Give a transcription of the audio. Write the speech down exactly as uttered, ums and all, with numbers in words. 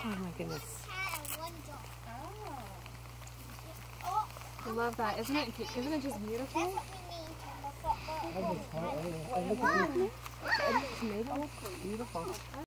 Oh my goodness. Oh. I love that. Isn't it, isn't it just beautiful? That's what we need to look at. It's beautiful.